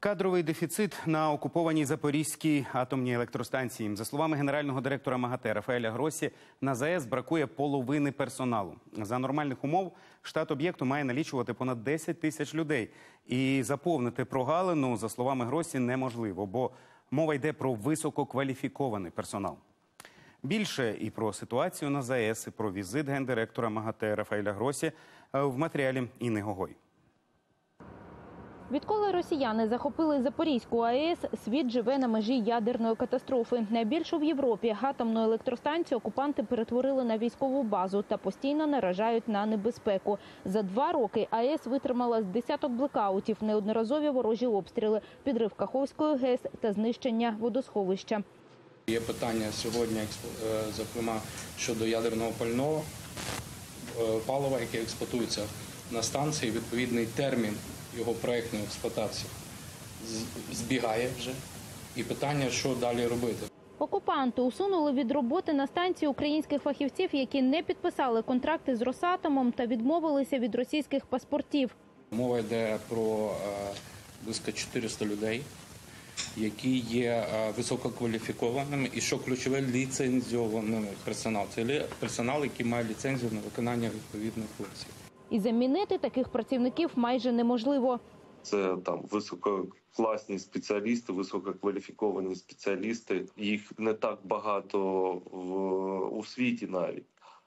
Кадровий дефіцит на окупованій Запорізькій атомній електростанції. За словами генерального директора МАГАТЕ Рафаеля Гроссі, на ЗАЕС бракує половини персоналу. За нормальних умов штат об'єкту має налічувати понад 10 тисяч людей. І заповнити прогалину, за словами Гроссі, неможливо, бо мова йде про висококваліфікований персонал. Більше і про ситуацію на ЗАЕС, і про візит гендиректора МАГАТЕ Рафаеля Гроссі в матеріалі Інни Гогой. Відколи росіяни захопили Запорізьку АЕС, світ живе на межі ядерної катастрофи. Найбільшу в Європі атомну електростанцію окупанти перетворили на військову базу та постійно наражають на небезпеку. За 2 роки АЕС витримала з десяток блекаутів, неодноразові ворожі обстріли, підрив Каховської ГЕС та знищення водосховища. Є питання сьогодні, зокрема, щодо ядерного палива, яке експлуатується на станції, відповідний термін його проєктної експлуатації збігає вже. І питання, що далі робити. Окупанти усунули від роботи на станції українських фахівців, які не підписали контракти з Росатомом та відмовилися від російських паспортів. Мова йде про близько 400 людей, які є висококваліфікованими і, що ключове, ліцензіованими персоналом. Це персонал, який має ліцензію на виконання відповідних функцій. І замінити таких працівників майже неможливо. Це висококласні спеціалісти, висококваліфіковані спеціалісти. Їх не так багато у світі навіть.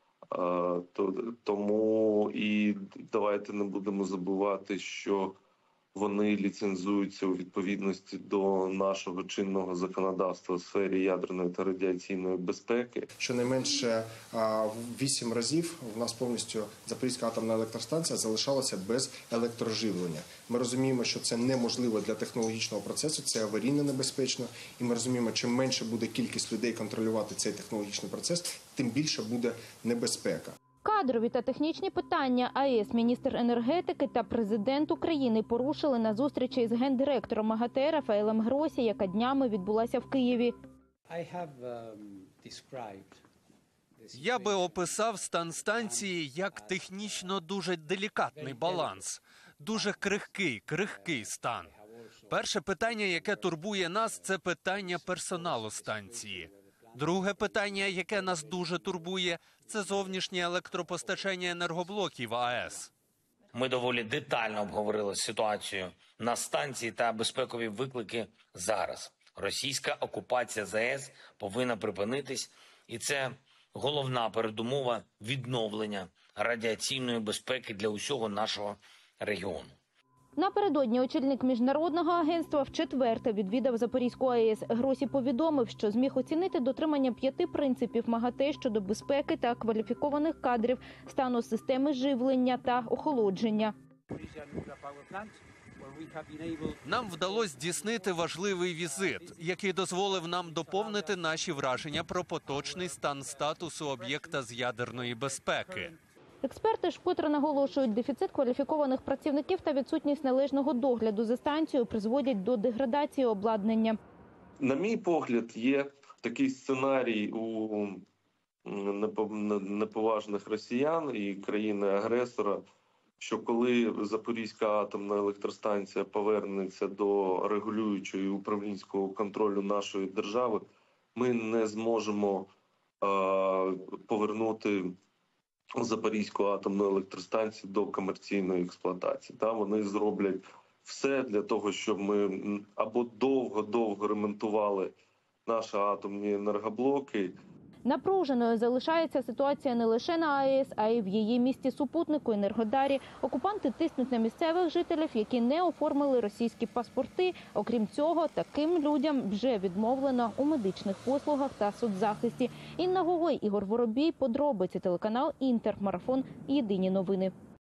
Тому і давайте не будемо забувати, що вони ліцензуються у відповідності до нашого чинного законодавства у сфері ядерної та радіаційної безпеки. Щонайменше 8 разів у нас повністю Запорізька атомна електростанція залишалася без електроживлення. Ми розуміємо, що це неможливо для технологічного процесу, це аварійно небезпечно. І ми розуміємо, чим менше буде кількість людей контролювати цей технологічний процес, тим більше буде небезпека. Кадрові та технічні питання АЕС, міністр енергетики та президент України порушили на зустрічі з гендиректором МАГАТЕ Рафаелем Гроссі, яка днями відбулася в Києві. Я би описав стан станції як технічно дуже делікатний баланс. Дуже крихкий стан. Перше питання, яке турбує нас, це питання персоналу станції. Друге питання, яке нас дуже турбує, це зовнішнє електропостачання енергоблоків АЕС. Ми доволі детально обговорили ситуацію на станції та безпекові виклики зараз. Російська окупація ЗАЕС повинна припинитись, і це головна передумова відновлення радіаційної безпеки для усього нашого регіону. Напередодні очільник міжнародного агентства вчетверте відвідав Запорізьку АЕС. Гроссі повідомив, що зміг оцінити дотримання 5 принципів МАГАТЕ щодо безпеки та кваліфікованих кадрів, стану системи живлення та охолодження. Нам вдалося здійснити важливий візит, який дозволив нам доповнити наші враження про поточний стан статусу об'єкта з ядерної безпеки. Експерти ж вкотре наголошують, дефіцит кваліфікованих працівників та відсутність належного догляду за станцією призводять до деградації обладнання. На мій погляд, є такий сценарій у неповажних росіян і країни-агресора, що коли Запорізька атомна електростанція повернеться до регулюючого і управлінського контролю нашої держави, ми не зможемо повернути Запорізьку атомну електростанцію до комерційної експлуатації. Вони зроблять все для того, щоб ми або довго ремонтували наші атомні енергоблоки. Напруженою залишається ситуація не лише на АЕС, а й в її місті-супутнику Енергодарі. Окупанти тиснуть на місцевих жителів, які не оформили російські паспорти. Окрім цього, таким людям вже відмовлено у медичних послугах та соцзахисті. Інна Гогой, Ігор Воробій, подробиці, телеканал Інтер, марафон «Єдині новини».